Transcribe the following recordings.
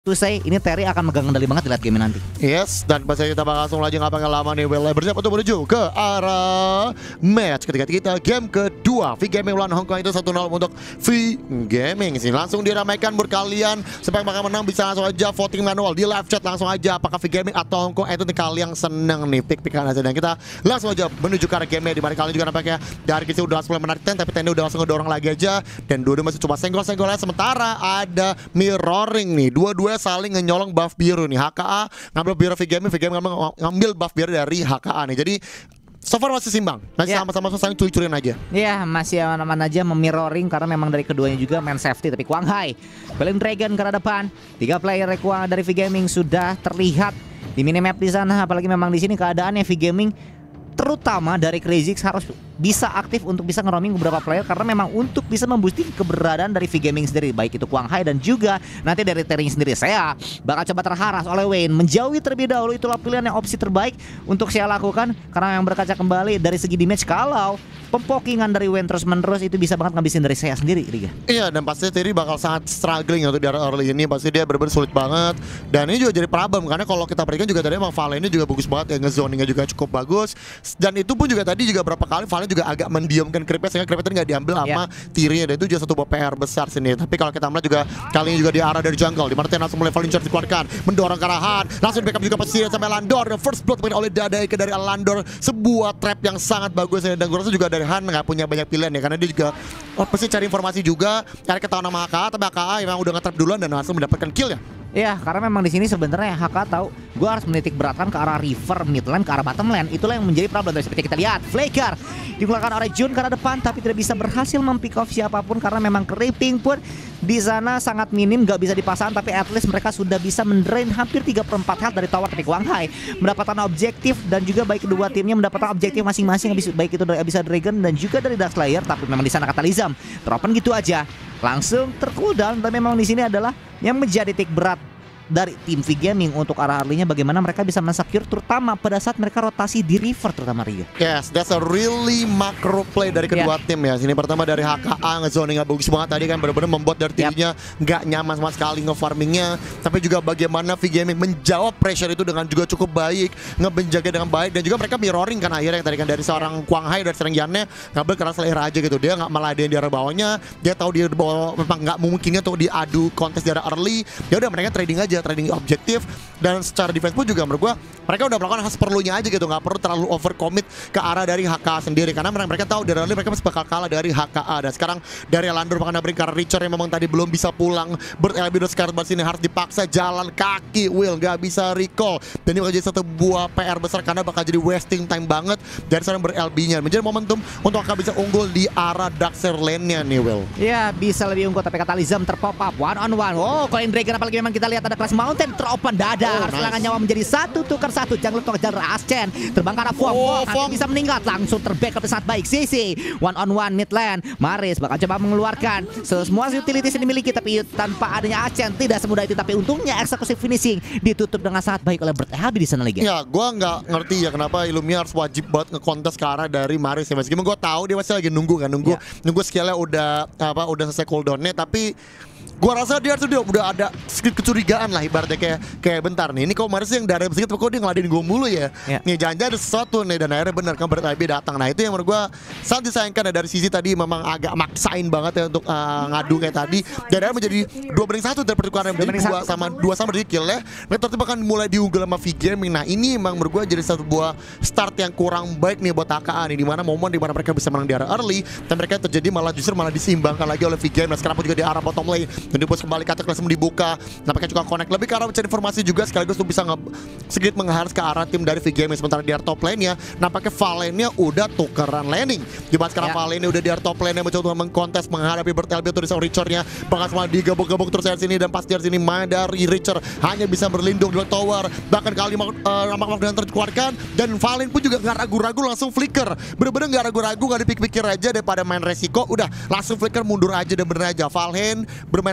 To say ini Terry akan megang kendali banget di late game nanti. Yes, dan pas kita bakal langsung aja nggak pakai lama nih. Well, bersiap untuk menuju ke arah match ketika kita game kedua. V Gaming melawan Hong Kong itu 1-0 untuk V Gaming sih. Langsung diramaikan buat kalian supaya bakal menang bisa langsung aja voting manual di live chat langsung aja apakah V Gaming atau Hong Kong itu nih kalian seneng nih pick-pickan aja dan kita langsung aja menuju ke arah game di mana kalian juga nampaknya dari kisi udah langsung menarik ten tapi tennya udah langsung ngedorong lagi aja dan dua-dua masih coba senggol-senggolnya sementara ada mirroring nih dua-dua saling nyolong buff biru nih. HKA ngambil biru V Gaming ngambil buff biru dari HKA nih. Jadi so far masih simbang, masih sama-sama saling curi-curian aja. Iya, masih aman-aman aja memirroring karena memang dari keduanya juga main safety. Tapi Quang Hai, Golden Dragon ke arah depan. 3 player dari V Gaming sudah terlihat di minimap di sana. Apalagi memang di sini keadaannya V Gaming terutama dari Crazy harus bisa aktif untuk bisa ngeroaming beberapa player karena memang untuk bisa memboosting keberadaan dari V Gaming sendiri baik itu Quang Hai dan juga nanti dari Terry sendiri. Saya bakal coba terharas oleh Wayne menjauhi terlebih dahulu, itulah pilihan yang opsi terbaik untuk saya lakukan karena yang berkaca kembali dari segi damage kalau pempokingan dari Wayne terus-menerus itu bisa banget ngabisin dari saya sendiri Riga. Iya dan pasti Terry bakal sangat struggling untuk di early ini, pasti dia benar-benar sulit banget dan ini juga jadi problem karena kalau kita perhatikan juga tadi emang Valen ini juga bagus banget ya, ngezoningnya juga cukup bagus dan itu pun juga tadi juga berapa kali Valen juga agak mendiamkan Creepnya sehingga Creepnya tadi nggak diambil sama Tirinya dan itu juga satu PR besar sini. Tapi kalau kita melihat juga kali ini juga di arah dari jungle di mana Ten langsung mulai Valen charge dikeluarkan mendorong ke arahan langsung backup juga pasti sampai Landor dan first blood oleh Dadaike dari Landor, sebuah trap yang sangat bagus ya. Dan gue rasa juga dari Han nggak punya banyak pilihan ya karena dia juga pasti cari informasi juga cari ketahuan nama HKA tapi HKA memang udah nge-trap duluan dan langsung mendapatkan kill ya. Iya, karena memang di sini sebenarnya HK tahu gue harus menitik beratkan ke arah river mid lane ke arah bottom lane. Itulah yang menjadi problem dari seperti kita lihat. Flaker dikeluarkan oleh Jun ke arah depan tapi tidak bisa berhasil mempick off siapapun karena memang creeping pun di sana sangat minim, gak bisa dipasang tapi at least mereka sudah bisa mendrain hampir 3/4 health dari tower. Tapi Quang Hai mendapatkan objektif dan juga baik kedua timnya mendapatkan objektif masing-masing baik itu dari Abyssal Dragon dan juga dari Dark Slayer tapi memang di sana kata Lizam dropen gitu aja langsung tercooldown dan memang di sini adalah yang menjadi titik berat dari tim V Gaming untuk arah early-nya bagaimana mereka bisa men-secure terutama pada saat mereka rotasi di river terutama Riga. Yes, that's a really macro play dari kedua tim ya. Sini pertama dari HKA ngezoning bagus banget tadi kan benar-benar membuat dari timnya nggak nyaman sama sekali nge-farmingnya. Tapi juga bagaimana V Gaming menjawab pressure itu dengan juga cukup baik, ngebenjaga dengan baik dan juga mereka mirroring kan akhirnya yang tadi kan dari seorang Quang Hai dari serang Yannya ngambil ke arah Slayer aja gitu. Dia nggak meladenin di arah bawahnya, dia tahu dia di bawah memang nggak mungkinnya untuk diadu kontes dari early. Ya udah mereka trading aja, trading objektif dan secara defense pun juga menurut gua mereka udah melakukan hal seperlunya aja gitu, nggak perlu terlalu over commit ke arah dari HKA sendiri karena mereka tahu dari early mereka masih bakal kalah dari HKA dan sekarang dari Landor bakal nabring ke arah Richard yang memang tadi belum bisa pulang berelbido sekarang sini harus dipaksa jalan kaki Will nggak bisa recall dan ini bakal jadi satu buah PR besar karena bakal jadi wasting time banget dari seorang ber-LB-nya menjadi momentum untuk akan bisa unggul di arah Darkseer lane-nya nih Will. Ya bisa lebih unggul tapi kata Lizam terpop up one on one. Oh Golden Dragon apalagi memang kita lihat ada kelas Mountain teropen dada harus kehilangan nyawa menjadi 1 tukar 1 jangan lupa kejar Ascen terbang ke arah Fong bisa meninggal langsung terbackup sangat baik Sisi one on one mid lane. Maris bakal coba mengeluarkan semua utilities yang dimiliki tapi tanpa adanya Ascen tidak semudah itu tapi untungnya eksekusi finishing ditutup dengan sangat baik oleh Bert Habi di sana lagi. Ya gua nggak ngerti ya kenapa Illumia harus wajib buat ngekontes ke arah dari Maris ya meskipun gua tahu dia masih lagi nunggu kan nunggu skillnya udah selesai cooldownnya tapi gua rasa dia tuh udah ada sedikit kecurigaan lah ibaratnya kayak bentar nih ini kok Maris yang darah sedikit kok dia ngeladenin gua mulu ya. Nih jangan-jangan ada sesuatu nih dan akhirnya benar kan Bert Habi datang. Nah itu yang menurut gua sangat disayangkan dari sisi tadi memang agak maksain banget ya untuk ngadu kayak tadi dan akhirnya menjadi 2-1 dari pertukaran yang menjadi 2 sama dari kill ya. Nah terus bahkan mulai diunggul sama V Gaming. Nah ini emang menurut gua jadi satu buah start yang kurang baik nih buat HKA nih dimana momen dimana mereka bisa menang di arah early dan mereka terjadi justru malah diseimbangkan lagi oleh V Gaming. Nah sekarang pun juga di arah bottom lane dan dibos kembali ke atas kelas dibuka nampaknya juga connect lebih ke arah mencari informasi juga sekaligus tuh bisa sedikit mengharus ke arah tim dari V Gaming sementara di arah top lane-nya nampaknya Valen-nya udah tukeran landing dimana sekarang Valen-nya udah di arah top lane-nya mencoba mengkontes menghadapi Bert LB tuh di seorang Richard-nya bakal semua digabung-gabung terus dari sini dan pas dari sini main dari Richard hanya bisa berlindung di tower bahkan kali rampak dan terkeluarkan dan Valen pun juga nggak ragu-ragu langsung flicker bener-bener nggak ragu-ragu nggak dipikir-pikir aja daripada main resiko udah langsung flicker mundur aja dan bener aja Valen bermain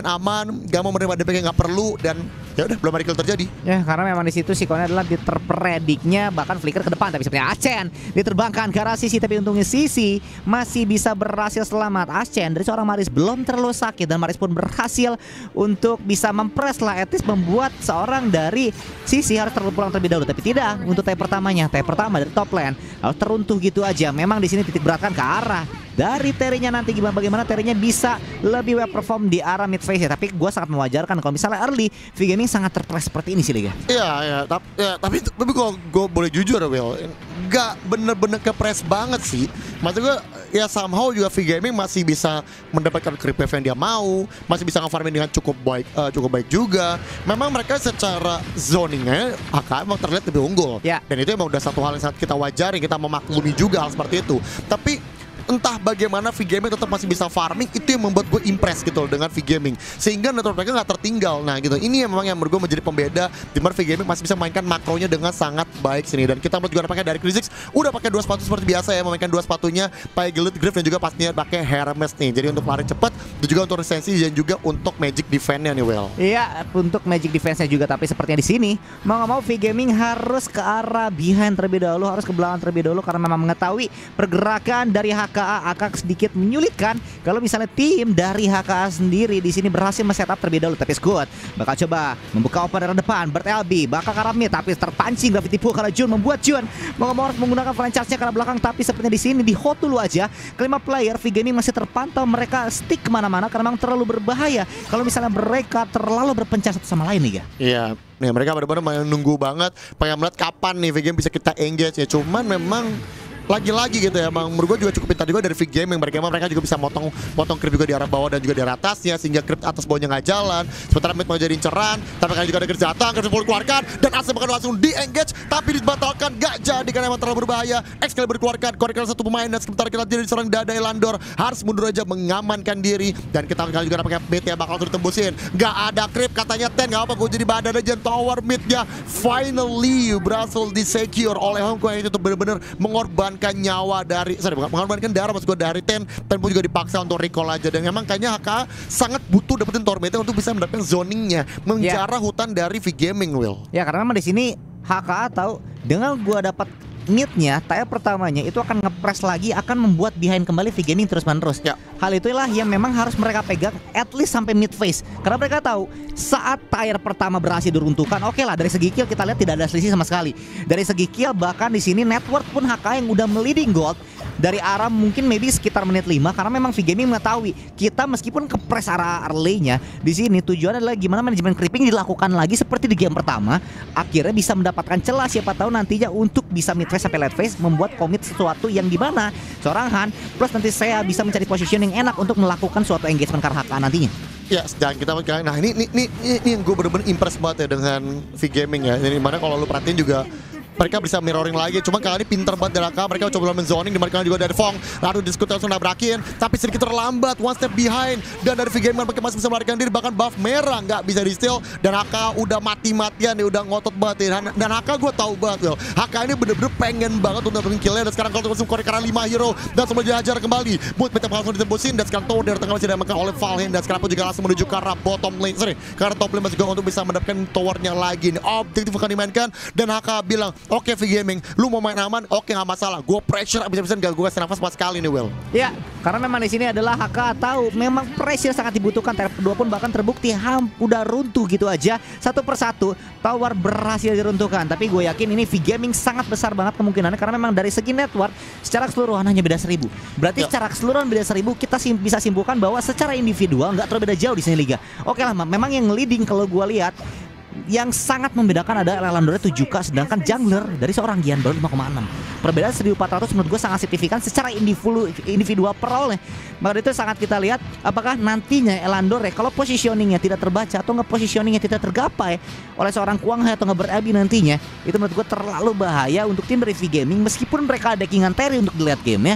aman, gak mau menerima DPK yang gak perlu, dan ya udah belum ada kill terjadi. Ya karena memang di situ Sikonya adalah terprediknya bahkan flicker ke depan, tapi sepertinya Achen diterbangkan ke arah Sisi, tapi untungnya Sisi masih bisa berhasil selamat. Achen dari seorang Maris belum terlalu sakit dan Maris pun berhasil untuk bisa mempres lah, etis membuat seorang dari Sisi harus terlalu pulang terlebih dahulu, tapi tidak untuk TP pertamanya. TP pertama dari top lane harus teruntuh gitu aja. Memang di sini titik beratkan ke arah dari Terinya nanti, bagaimana Terinya bisa lebih well perform di arah mid phase ya. Tapi gue sangat mewajarkan kalau misalnya early V-Gaming sangat terpres seperti ini sih Liga. Iya, tapi kalau gue boleh jujur Will, gak bener-bener kepres banget sih. Maksud gue ya somehow juga V-Gaming masih bisa mendapatkan creep wave yang dia mau, masih bisa nge-farming dengan cukup baik juga. Memang mereka secara zoningnya HK emang terlihat lebih unggul ya. Dan itu emang udah satu hal yang sangat kita wajari, kita memaklumi juga hal seperti itu. Tapi entah bagaimana V-Gaming tetap masih bisa farming, itu yang membuat gue impress gitu loh dengan V-Gaming, sehingga network mereka nggak tertinggal. Nah gitu, ini yang memang yang menurut gue menjadi pembeda, dimana V-Gaming masih bisa mainkan makronya dengan sangat baik sini. Dan kita juga pakai dari Kha'Zix, udah pakai 2 sepatu seperti biasa ya, memainkan 2 sepatunya, pakai Gilded Griff dan juga pastinya pakai Hermes nih. Jadi untuk lari cepat, dan juga untuk resistensi dan juga untuk magic defense-nya nih Will. Iya, untuk magic defense-nya juga, tapi sepertinya di sini mau nggak mau V-Gaming harus ke arah behind terlebih dahulu, harus ke belakang terlebih dahulu, karena memang mengetahui pergerakan dari HKA akan sedikit menyulitkan kalau misalnya tim dari HKA sendiri di sini berhasil men-setup terlebih dahulu. Tapi Squad bakal coba membuka open dari depan, LB bakal ke arah mid, tapi terpancing Gravity Pull karena Jun, membuat Jun mau harus menggunakan flank charge-nya ke arah belakang. Tapi sepertinya di sini di hold dulu aja kelima player V-Gaming masih terpantau, mereka stick kemana-mana karena memang terlalu berbahaya kalau misalnya mereka terlalu berpencar satu sama lain nih ya. Iya, nih mereka benar-benar menunggu banget, pengen melihat kapan nih V-Gaming bisa kita engage ya. Cuman memang lagi-lagi gitu ya, emang menurut gue juga cukup pintar juga dari V-Gaming. Mereka juga bisa motong creep juga di arah bawah dan juga di arah atasnya, sehingga creep atas bawahnya nggak jalan. Sementara mid mau jadi inceran, tapi kan juga ada kerja datang, kerja keluarkan, dan Asa bakal langsung di-engage, tapi dibatalkan, nggak jadi karena emang terlalu berbahaya. Excalibur dikeluarkan satu pemain, dan sementara kita jadi diserang dada Elandor, harus mundur aja mengamankan diri. Dan kita juga pakai mid ya, bakal langsung ditembusin. Nggak ada creep, katanya Ten, nggak apa, gue jadi badan aja. Tower midnya finally berhasil di-secure oleh Hongkong, yang itu benar-benar mengorbankan nyawa dari, mengorbankan darah maksud gue dari Ten pun juga dipaksa untuk recall aja. Dan memang kayaknya HK sangat butuh dapetin Tormenta untuk bisa mendapatkan zoningnya, menjarah hutan dari V-Gaming Will. Ya karena memang di sini HK tahu dengan gua dapat midnya, tier pertamanya itu akan ngepres lagi, akan membuat behind kembali V-Gaming terus-menerus. Ya. Hal itulah yang memang harus mereka pegang at least sampai mid phase. Karena mereka tahu saat tier pertama berhasil diruntuhkan, oke lah dari segi kill kita lihat tidak ada selisih sama sekali. Dari segi kill bahkan di sini network pun HK yang udah meliding gold dari arah mungkin maybe sekitar menit 5, karena memang V-Gaming mengetahui kita meskipun kepres arah early-nya di sini tujuannya adalah gimana manajemen creeping dilakukan lagi seperti di game pertama, akhirnya bisa mendapatkan celah siapa tahu nantinya untuk bisa mid phase sampai late phase membuat komit sesuatu yang dimana seorang Han plus nanti saya bisa mencari position yang enak untuk melakukan suatu engagement karena HK nantinya. Ya, dan kita nah ini yang gue bener-bener impress banget ya dengan V-Gaming ya. Jadi mana kalau lu perhatiin juga mereka bisa mirroring lagi, cuma kali ini pinter banget dari AK. Mereka coba zoning, dimana juga dari Fong lalu diskut langsung nabrakin, tapi sedikit terlambat, one step behind. Dan dari V-Gaming mereka masih bisa melarikan diri, bahkan buff merah nggak bisa di steal. Dan AK udah mati-matian nih, udah ngotot banget ya. Dan AK gue tahu banget Will, AK ini bener-bener pengen banget untuk dapetin killnya. Dan sekarang kalau langsung korek karena 5 hero dan semua dihajar kembali, buat Meta langsung ditembusin. Dan sekarang Tower dari tengah masih diamankan oleh Valheim, dan sekarang pun juga langsung menuju ke arah bottom lane, ke arah top lane masih juga untuk bisa mendapatkan towernya lagi. Ini objektif akan dimainkan, dan HK bilang oke V-Gaming, lu mau main aman, oke nggak masalah. Gue pressure abis-abisan, gak gue kasih nafas pas kali nih Will. Ya, karena memang di sini adalah HK tahu memang pressure sangat dibutuhkan. Tier kedua pun bahkan terbukti udah runtuh gitu aja. Satu persatu tower berhasil diruntuhkan. Tapi gue yakin ini V-Gaming sangat besar banget kemungkinannya, karena memang dari segi network secara keseluruhan hanya beda 1000. Berarti secara keseluruhan beda 1000, kita bisa simpulkan bahwa secara individual nggak terlalu beda jauh di sini Liga. Oke lah, memang yang leading kalau gue lihat yang sangat membedakan adalah Elandornya 7k, sedangkan jungler dari seorang Gian baru 5,6. Perbedaan 1400 menurut gue sangat signifikan secara individual per role-nya. Maka itu sangat kita lihat apakah nantinya Elandornya kalau positioningnya tidak terbaca atau positioningnya tidak tergapai oleh seorang Kuang Hai atau ber-Abi nantinya, itu menurut gue terlalu bahaya untuk tim dari V-Gaming. Meskipun mereka ada kingan Terry untuk dilihat gamenya,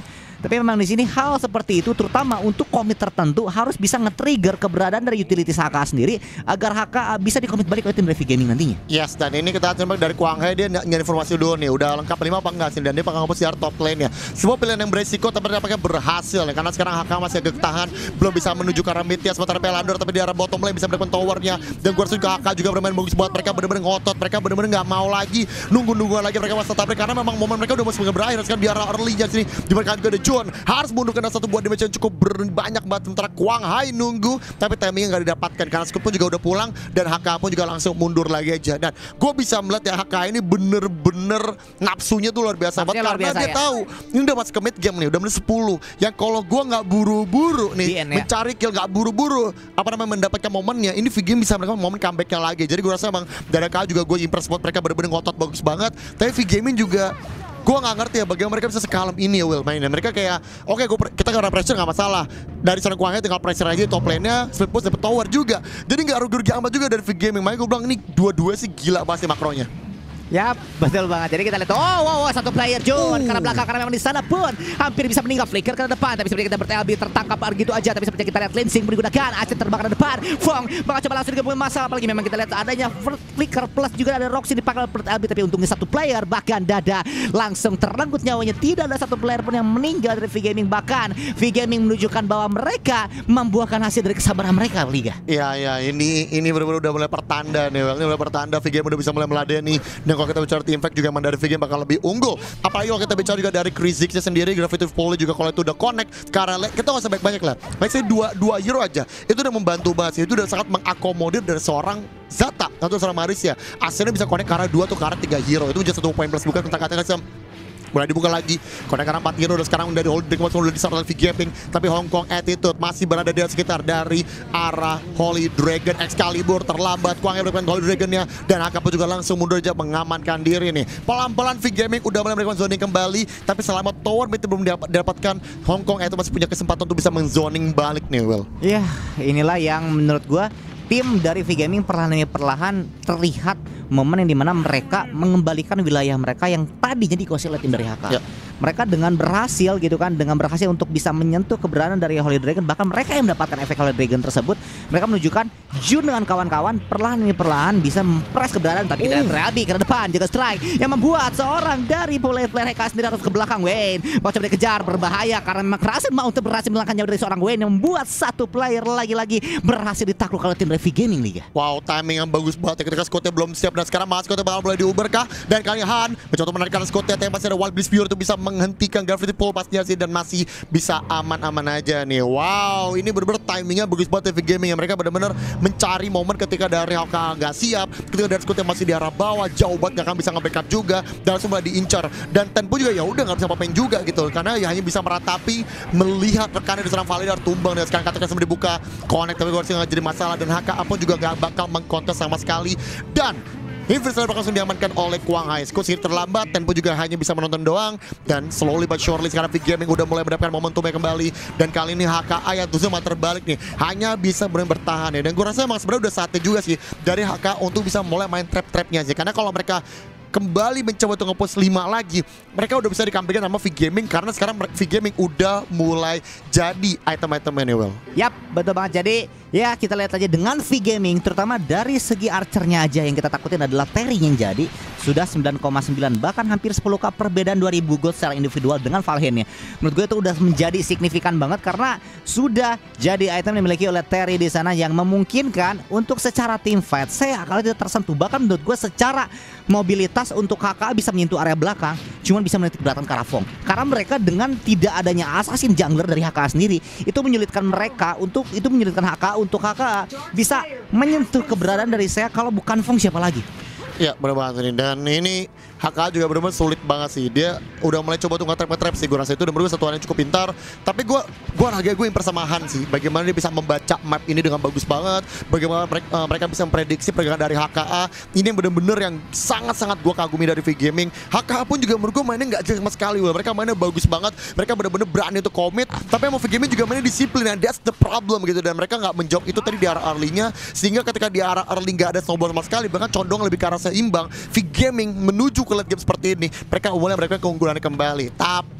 Tapi memang di sini hal seperti itu terutama untuk komit tertentu harus bisa nge-trigger keberadaan dari utilities HK sendiri agar HK bisa dikomit balik oleh tim Revi Gaming nantinya. Yes, dan ini kita coba dari Kwang Hai, dia nyari informasi dulu nih, udah lengkap 5 apa enggak sih, dan dia bakal ngapus di top lane-nya. Semua pilihan yang beresiko tapi nampaknya berhasil ya, karena sekarang HK masih agak ketahan, belum bisa menuju ke arah mid ya, sementara Pelandor tapi di arah bottom lane bisa mendapatkan towernya. Dan gue rasa juga HK juga bermain bagus buat mereka, bener-bener ngotot, mereka bener-bener nggak mau lagi nunggu-nungguan lagi, mereka masih tetap karena memang momen mereka udah mau berakhir. Sekarang di arah early-nya sini, di mereka juga ada John harus mundur kena satu buah damage yang cukup banyak banget, sementara Kwang Hai nunggu tapi timingnya nggak didapatkan karena Scoop pun juga udah pulang dan HK pun juga langsung mundur lagi aja. Dan gue bisa melihat ya HK ini bener-bener nafsunya tuh luar biasa banget karena dia tahu ini udah masuk ke mid game nih, udah menit 10 yang kalau gue nggak buru-buru nih mencari kill, nggak buru-buru apa namanya mendapatkan momennya, ini V-Game bisa mendapatkan momen comebacknya lagi. Jadi gue rasa emang dari HK juga gue impress buat mereka, bener-bener ngotot bagus banget. Tapi V-Gaming juga gue nggak ngerti ya bagaimana mereka bisa sekalem ini ya Will mainnya. Mereka kayak oke, kita nggak ada pressure nggak masalah, dari sana Kwang Hai tinggal pressure aja top lane-nya, split push dapet tower juga, jadi nggak rugi-rugi amat juga dari V-Gaming. Makanya gue bilang ini dua-dua sih gila pasti makronya. Ya betul banget. Jadi kita lihat satu player John karena belakang, karena memang di sana pun hampir bisa meninggal, flicker ke depan tapi seperti kita berTLB tertangkap gitu aja. Tapi seperti kita lihat Lensing digunakan, Aceh terbang ke depan, Fong bakal coba langsung digabungin masalah, apalagi memang kita lihat adanya flicker plus juga ada Roxy dipakai berTLB, tapi untungnya satu player bahkan Dada langsung terenggut nyawanya. Tidak ada satu player pun yang meninggal dari V-Gaming, bahkan V-Gaming menunjukkan bahwa mereka membuahkan hasil dari kesabaran mereka Liga. Iya ini benar-benar udah mulai pertanda nih, ini mulai pertanda V-Game udah bisa mulai meladeni. Dan kalau kita bicara Team Fact juga emang dari V-Game bakal lebih unggul. Apalagi kalau kita bicara juga dari Kriziknya sendiri, Gravity Pole juga kalau itu udah connect ke arah kita nggak usah banyak lah. Baik saya dua hero aja itu udah membantu banget sih, itu udah sangat mengakomodir dari seorang Zata atau seorang Maris ya. Asalnya bisa connect ke arah 2 atau ke arah 3 hero, itu just 1 poin plus, bukan tentang kata-kata mulai dibuka lagi. Connect karena 4 hero udah sekarang dari Holy Dragon udah disarang oleh V-Gaming, tapi Hong Kong Attitude masih berada di sekitar dari arah Holy Dragon. Excalibur terlambat, Kwang Hai bermain Holy Dragonnya dan HK pun juga langsung mundur aja mengamankan diri nih. Pelan-pelan V-Gaming udah mulai melakukan zoning kembali, tapi selama tower mid belum didapatkan, Hong Kong Attitude masih punya kesempatan untuk bisa menzoning balik nih Will. Iya, inilah yang menurut gua tim dari V-Gaming perlahan terlihat momen yang dimana mereka mengembalikan wilayah mereka yang tadinya dikuasai oleh tim dari HK. Ya. Mereka dengan berhasil gitu kan, dengan berhasil untuk bisa menyentuh keberadaan dari Holy Dragon, bahkan mereka yang mendapatkan efek Holy Dragon tersebut, mereka menunjukkan Jun dengan kawan-kawan perlahan bisa mempress keberadaan. Tapi kita Rabi ke depan juga strike yang membuat seorang dari player HK sendiri harus ke belakang. Wayne mau coba dikejar, berbahaya karena memang berhasil melangkah jauh dari seorang Wayne yang membuat satu player lagi-lagi berhasil ditakluk oleh tim Revi Gaming Liga. Wow, timing yang bagus banget ketika Scottnya belum siap, dan sekarang malah Scottnya bakal mulai diuber kah, dan kali Han mencoba menarikkan Scottnya, tapi masih ada Wild Beast Fury untuk bisa menghentikan Gravity Pole pastinya sih, dan masih bisa aman-aman aja nih. Wow, ini bener-bener timingnya bagus banget Revi Gaming ya. Mereka bener-bener mencari momen ketika dari HK nggak siap, ketika dari Scott yang masih di arah bawah jauh banget nggak akan bisa nge-backup juga, dan langsung mulai diincar. Dan Tempo juga ya udah nggak bisa apa-apain juga gitu, karena ya hanya bisa meratapi melihat rekannya diserang Validar tumbang, dan sekarang katakan sampai dibuka connect, tapi gue harusnya nggak jadi masalah, dan HK pun juga nggak bakal mengkontes sama sekali. Dan Invincible bakal langsung diamankan oleh Kwang Hai. Scoot sedikit terlambat, Tempo juga hanya bisa menonton doang. Dan slowly but surely sekarang V-Gaming udah mulai mendapatkan momentumnya kembali. Dan kali ini HK Ayat Zuma terbalik nih, hanya bisa bertahan ya. Dan gue rasa emang sebenarnya udah saatnya juga sih dari HK untuk bisa mulai main trap-trapnya aja. Karena kalau mereka kembali mencoba untuk nge-push 5 lagi, mereka udah bisa dikampingkan sama V-Gaming, karena sekarang V-Gaming udah mulai jadi item-itemnya nih Will. Yap, betul banget. Jadi ya kita lihat aja dengan V-Gaming, terutama dari segi archernya aja yang kita takutin adalah Terry yang jadi sudah 9,9, bahkan hampir 10k perbedaan 2000 gold secara individual dengan Valheimnya. Menurut gue itu udah menjadi signifikan banget karena sudah jadi item yang dimiliki oleh Terry di sana yang memungkinkan untuk secara team fight saya kalau tidak tersentuh, bahkan menurut gue secara mobilitas untuk HK bisa menyentuh area belakang, cuman bisa menitik beratkan ke arah Fong. Karena mereka dengan tidak adanya assassin jungler dari HK sendiri, itu menyulitkan mereka untuk menyulitkan HK untuk HK bisa menyentuh keberadaan dari saya. Kalau bukan Fong siapa lagi? Ya bener banget nih, dan ini HK juga bener-bener sulit banget sih. Dia udah mulai coba tuh nge-trap sih, gue rasa itu udah menurut satuan yang cukup pintar. Tapi gue impress sama Han sih, bagaimana dia bisa membaca map ini dengan bagus banget, bagaimana mereka bisa memprediksi pergerakan dari HKA. Ini yang bener-bener yang sangat-sangat gue kagumi dari V-Gaming. HKA pun juga menurut gue mainnya nggak jelek sama sekali, mereka mainnya bagus banget, mereka bener-bener berani untuk komit. Tapi emang V-Gaming juga mainnya disiplin, and that's the problem gitu. Dan mereka nggak menjawab itu tadi di arah early-nya, sehingga ketika di arah early nggak ada snowball sama sekali, bahkan condong lebih ke arah seimbang. V-Gaming menuju ke late game seperti ini, mereka mulai keunggulan kembali. Tapi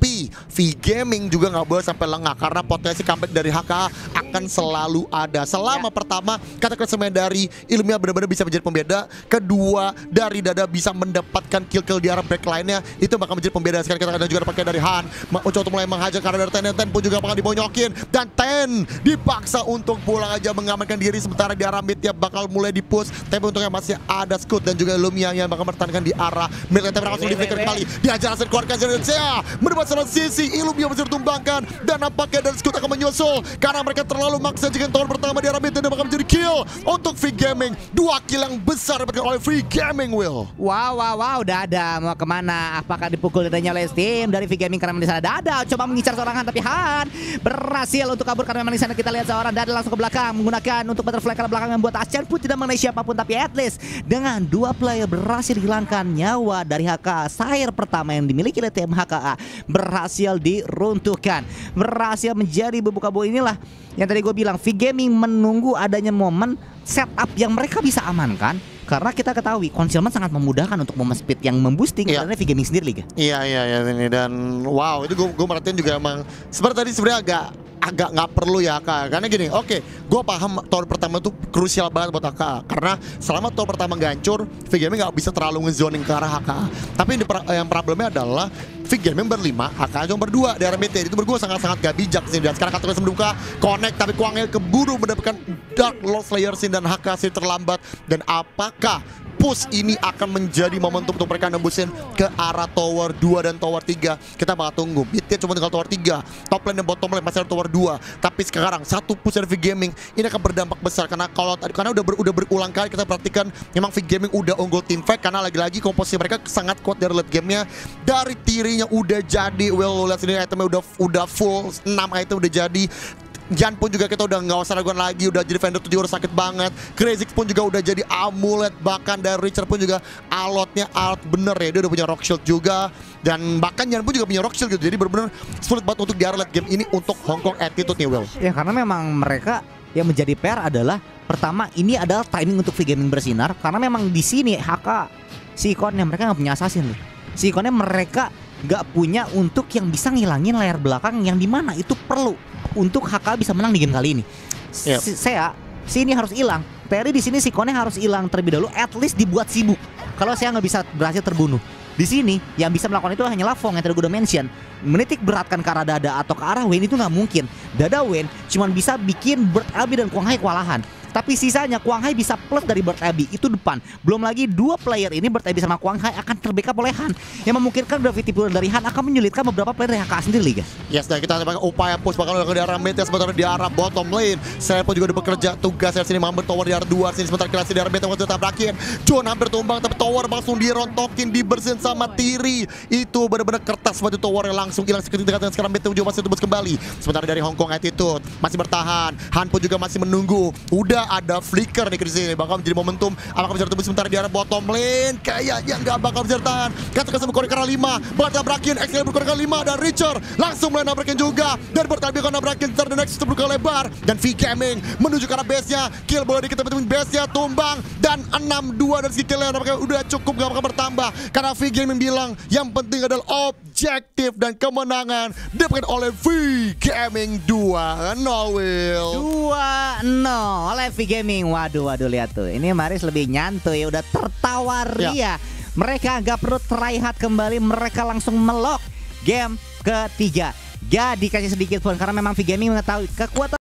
Tapi V Gaming juga nggak boleh sampai lengah karena potensi comeback dari HKA akan selalu ada. Selama pertama kata semen dari Illumia benar-benar bisa menjadi pembeda. Kedua dari Dada bisa mendapatkan kill di arah backline-nya, itu bakal menjadi pembeda. Sekarang kita ada juga pakai dari Han untuk mulai menghajar karena dari Ten pun juga bakal dibonyokin, dan Ten dipaksa untuk pulang aja mengamankan diri. Sementara di arah mid ya bakal mulai dipush, tapi untungnya masih ada Scoot dan juga Illumia yang bakal bertahankan di arah mid. Tapi langsung di flicker kembali, dihajar hasil keluarkan Zerezia mendapat salah sisi. Illumia masih ditumbangkan dan nampaknya dan Scoot akan menyusul karena mereka terlalu maksa jika tower pertama di arah mid dan bakal menjadi kill untuk V Gaming. 2 kill yang besar dapatkan oleh V Gaming, Will. Wow, Dada mau kemana? Apakah dipukul dadanya oleh tim dari V Gaming karena di sana Dada coba mengincar seorang Han, tapi Han berhasil untuk kabur karena memang di sana kita lihat seorang Dada langsung ke belakang menggunakan untuk butterfly ke belakang membuat Ascan pun tidak mengenai siapapun, tapi at least dengan 2 player berhasil dihilangkan nyawa dari HKA. Sire pertama yang dimiliki oleh tim HKA berhasil diruntuhkan, berhasil menjadi bebuka-buka. Inilah yang tadi gue bilang, V Gaming menunggu adanya momen setup yang mereka bisa amankan. Karena kita ketahui concealment sangat memudahkan untuk momen speed yang memboosting karena V Gaming sendiri, Liga. Iya ini, dan wow, itu gue merhatiin juga emang seperti tadi sebenarnya agak nggak perlu ya Kak, karena gini, oke, gue paham tower pertama itu krusial banget buat HKA karena selama tower pertama nggak hancur, V Gaming nggak bisa terlalu ngezoning ke arah HKA. Tapi yang problemnya adalah V Gaming berlima, HKA cuma berdua di arah BT. Itu berdua sangat-sangat gak bijak sih. Dan sekarang kata membuka connect, tapi Kwang Hye keburu mendapatkan Dark Lord Slayer Sin dan HKA sih terlambat. Dan apakah push ini akan menjadi momentum untuk mereka nembusin ke arah tower 2 dan tower 3? Kita bakal tunggu. Bitnya cuma tinggal tower 3, top lane dan bottom lane masih ada tower 2. Tapi sekarang satu push dari V Gaming ini akan berdampak besar karena udah berulang kali kita perhatikan memang V Gaming udah unggul team fight karena lagi-lagi komposisi mereka sangat kuat dari late gamenya. Dari tirinya udah jadi, well, lihat sini itemnya udah full, 6 item udah jadi. Jan pun juga kita udah nggak usah raguan lagi, udah jadi vendor 7 udah sakit banget. Crazy pun juga udah jadi amulet, bahkan dari Richard pun juga alotnya alot bener ya, dia udah punya rock shield juga, dan bahkan Jan pun juga punya rock shield gitu. Jadi bener-bener sulit banget untuk di late game ini untuk Hong Kong Attitude nih, Will. Ya karena memang mereka yang menjadi PR adalah pertama ini adalah timing untuk V Gaming bersinar karena memang di sini HK si ikonnya mereka nggak punya assassin nih. Si ikonnya mereka nggak punya untuk yang bisa ngilangin layar belakang yang dimana itu perlu untuk HK bisa menang di game kali ini. Saya sini harus hilang. Terry di sini si Kone harus hilang terlebih dahulu, at least dibuat sibuk. Kalau saya nggak bisa berhasil terbunuh. Di sini yang bisa melakukan itu hanya Lafong yang tadi gue udah mention. Menitik beratkan ke arah Dada atau ke arah Wayne itu nggak mungkin. Dada Wayne cuma bisa bikin Bird Abbey dan Kwang Hye kewalahan. Tapi sisanya Kwang Hye bisa plus dari Bird Abbey itu depan. Belum lagi 2 player ini Bird Abbey sama Kwang Hye akan terbackup oleh Han, yang memungkinkan gravity pull dari Han akan menyulitkan beberapa player dari HK sendiri, Liga. Yes, dan kita pakai upaya push bakal di arah mid ya, sementara di arah bottom lane saya pun juga udah bekerja tugas dari sini mengambil tower di arah 2 sini, sementara kita di arah mid yang kita tabrakin. John hampir tumbang tapi tower langsung dirontokin, dibersihin sama Tiri. Itu benar-benar kertas seperti tower yang langsung hilang seketika, dan sekarang mid juga masih tembus kembali. Sementara dari Hong Kong Attitude masih bertahan, Han pun juga masih menunggu. Udah ada flicker nih ke sini, bakal menjadi momentum. Apakah bisa tembus sementara di arah bottom lane? Kayaknya nggak bakal bisa bertahan. Katakan sama Korek 5, bakal nabrakin Excalibur Korek 5 dan Richard langsung mulai nabrakin juga, dan bertambah nabrakin secara the next terbuka lebar, dan V Gaming menuju ke arah base-nya. Kill boleh dikit tapi base-nya tumbang, dan 6-2 dari skill-nya nampaknya udah cukup, gak bakal bertambah karena V Gaming bilang yang penting adalah objektif dan kemenangan dapatkan oleh V Gaming 2-0, Will. 2-0 oleh V Gaming. Waduh lihat tuh. Ini Maris lebih nyantuy, udah tertawa ria. Mereka nggak perlu try hard kembali, mereka langsung melok game ketiga. Gak dikasih sedikit pun karena memang V Gaming mengetahui kekuatan